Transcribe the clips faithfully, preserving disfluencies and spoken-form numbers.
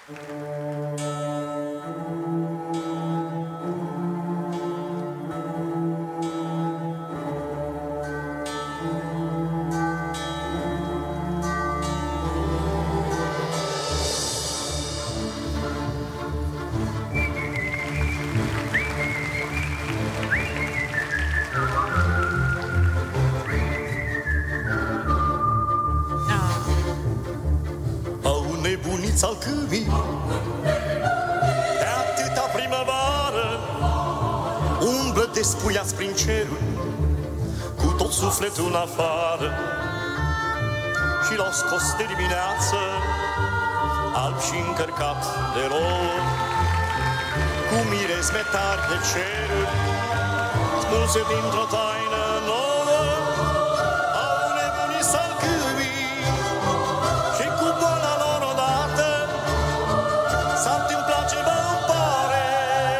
Al câmii de atâta primăvară, umblă despuiați prin cerul, cu tot sufletul în afară. Și l-au scos de dimineață, alb și încărcat de rol, cu mirezme tari de ceruri, smulse dintr-o taină nouă. Au nebunit salcâmii și cu boala lor odată s-a întâmplat ceva îmi pare,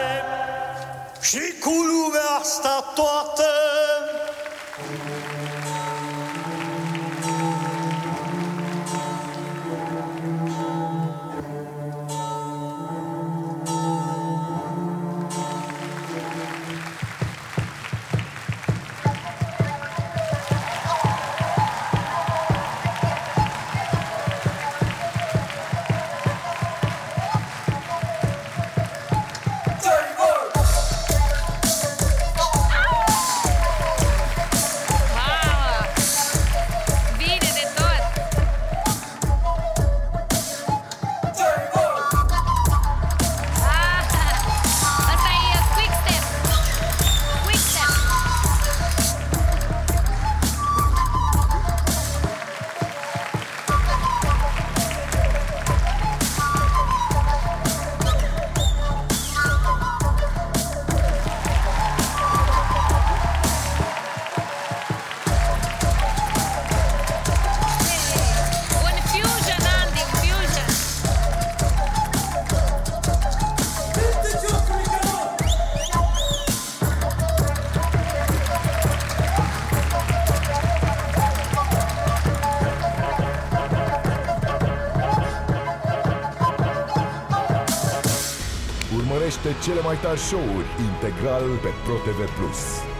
și cu lumea asta toată. Urmărește cele mai tari show-uri integral pe ProTV Plus.